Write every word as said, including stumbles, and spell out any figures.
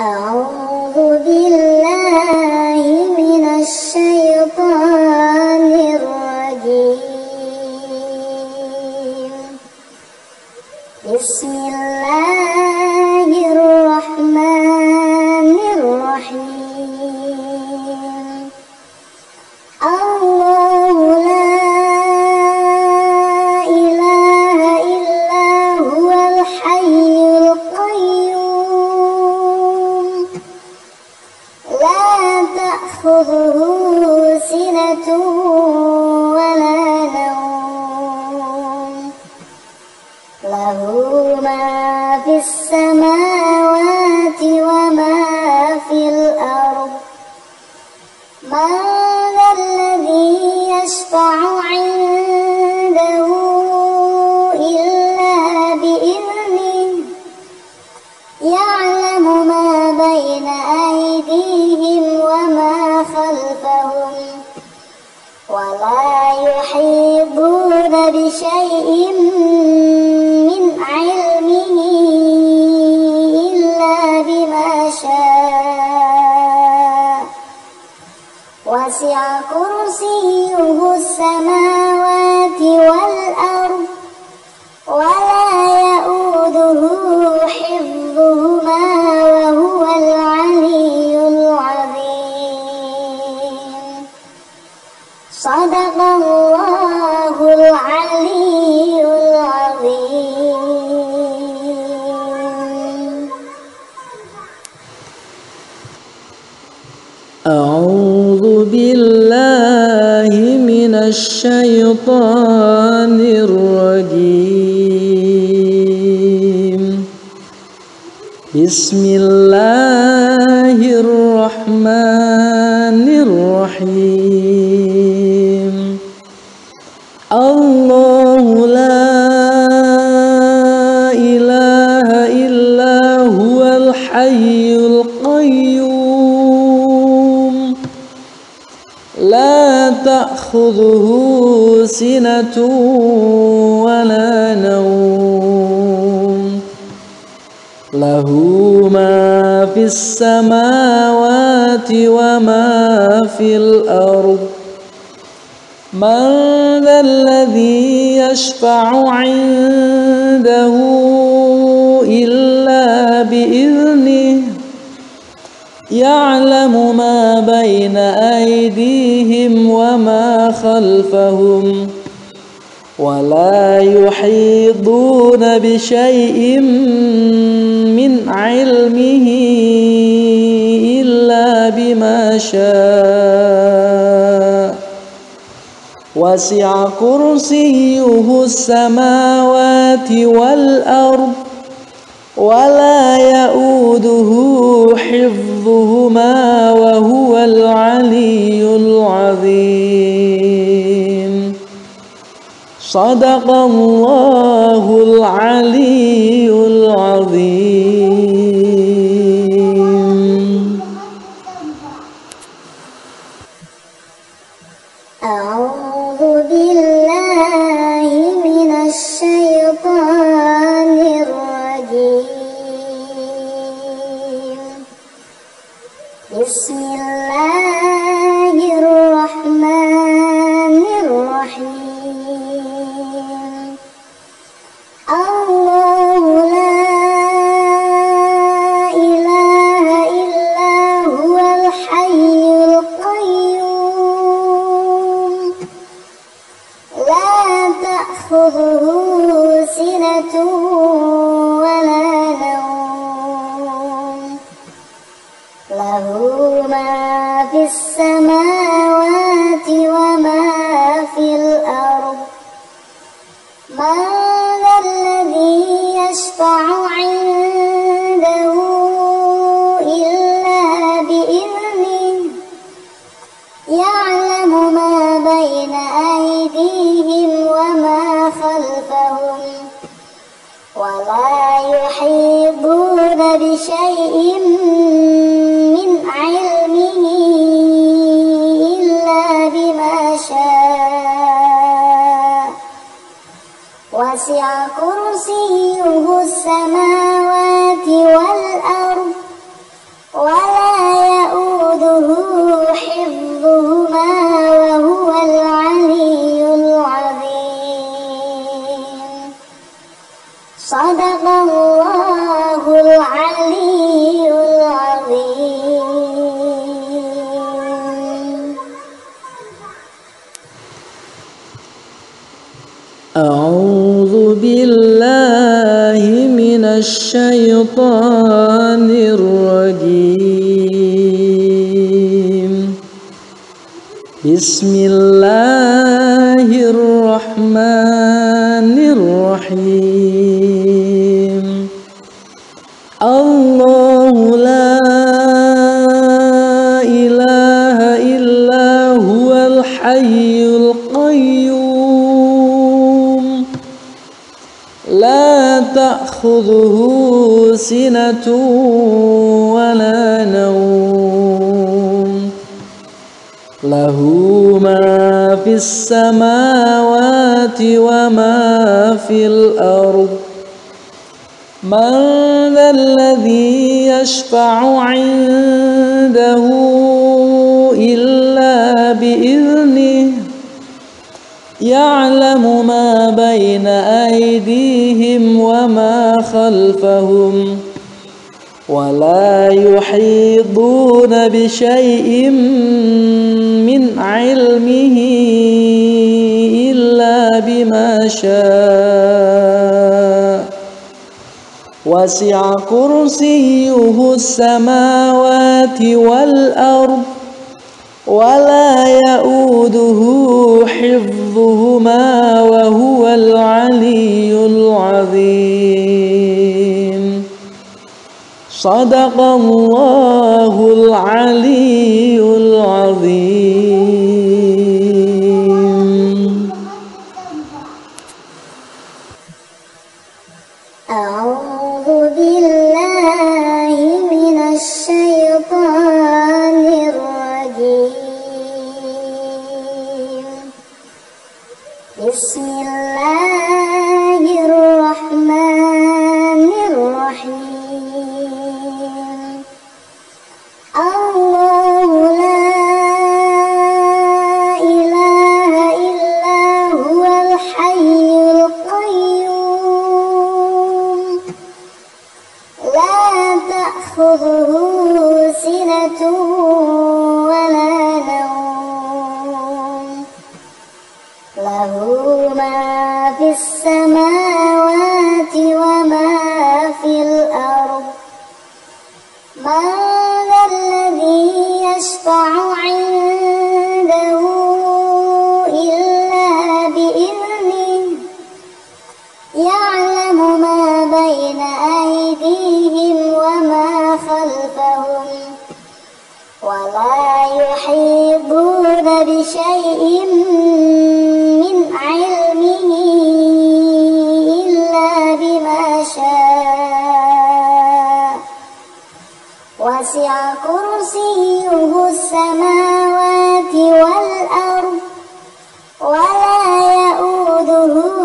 أعوذ بالله من الشيطان الرجيم. بسم الله الرحمن الرحيم. الله لا إله إلا هو الحي القيوم لا تأخذه سنة ولا نوم له ما في السماوات وما في الأرض. من ذا الذي يشفع عنده إلا بإذنه يعلم ما بين أيديهم وما خلفهم ولا يحيطون بشيء من علمه إلا بما شاء. وسع كرسيه السماوات والأرض ولا يؤوده حفظهما وهو العلي العظيم. صدق الله العلي العظيم. أعوذ بالله من الشيطان الرجيم. بسم الله الرحمن الرحيم. الله لا إله إلا هو الحي القيوم لا تأخذه سنة ولا نوم له ما في السماوات وما في الأرض. من ذا الذي يشفع عنده إلا بإذنه يعلم ما بين أيديهم وما خلفهم ولا يحيطون بشيء من علمه إلا بما شاء. وسع كرسيه السماوات والأرض ولا يؤوده حفظهما وهو العلي العظيم. صدق الله العلي العظيم. أعوذ بالله من الشيطان الرجيم. بسم الله الرحمن الرحيم. الله لا إله إلا هو الحي القيوم لا تأخذه سنة ولا نوم له ما في السماوات وما في الأرض. من ذا الذي يشفع عنده إلا بإذنه يعلم ما بين أيديهم وما خلفهم ولا يحيطون بشيء من علمه إلا بما شاء. وسع كرسيه السماوات والأرض Sadaqallahul aliyyul azim. A'udzu billahi minasy syaithanir rajim. Bismillahirrahmanirrahim. Allahu la ilaha illa huwal hayyul qayyum la ta'khudhuhu sinatun wa la nawm lahu ma fis samawati wa ma fil ardh man dzalladzi yashfa'u 'indahu illa bi'idhnihi ya'lamu ma bayna aydihim wa ma khalfahum wa la yuhiduna bi syai'in min 'ilmihi illa bima syaa wasi'a kursiyyuhu as-samawati wal ardh wa la ya'uduhu hifdhuhuma wa huwal 'aliyyul 'azim. Sadaqallahul 'aliyyul 'azim. A'udzu billahi minasy syaithanir rajim. Bismillahirrahmanirrahim. Allahu la ilaha illa huwal hayyul qayyum la ta'khudhuhu sinatun wa la nawm lahu ma fis samawati wa ma fil ardh man dzalladzi yashfa'u 'indahu illa bi'idhnihi ya'lamu ma bayna aydihim wa ma khalfahum wa la yuhiduna bi syai'in min 'ilmihi illa bima syaa wasi'a kursiyyuhu as-samawati wal ardh wa la ya'uduhu